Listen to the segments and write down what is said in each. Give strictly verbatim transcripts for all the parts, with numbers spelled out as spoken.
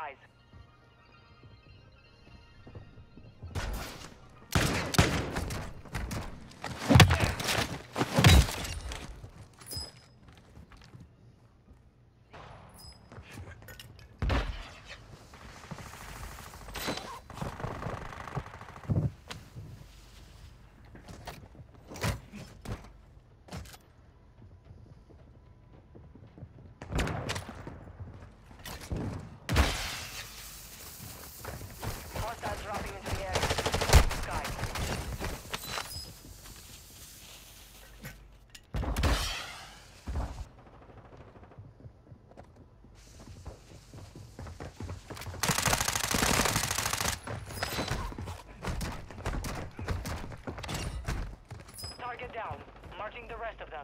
skies. Hostiles dropping into the air. Sky. Target down. Marching the rest of them.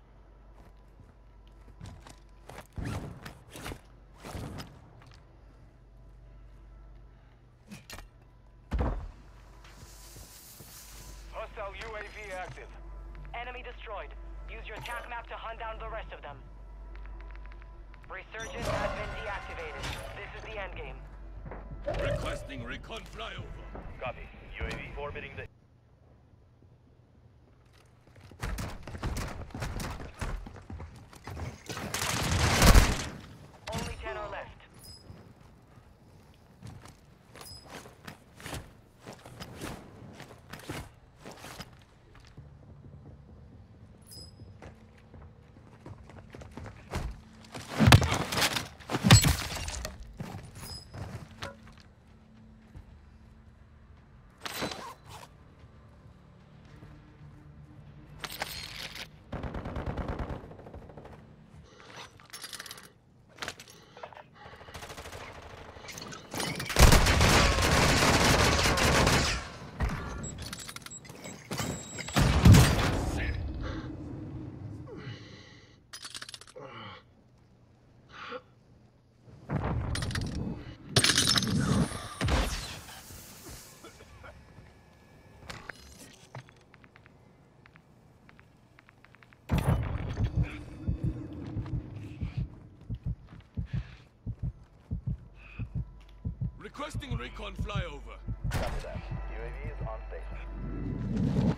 Hostile U A V active. Enemy destroyed. Use your attack map to hunt down the rest of them. Resurgence has been deactivated. This is the endgame. Requesting recon flyover. Copy. U A V orbiting the... Only ten are left. Requesting recon flyover. Copy that. U A V is on station.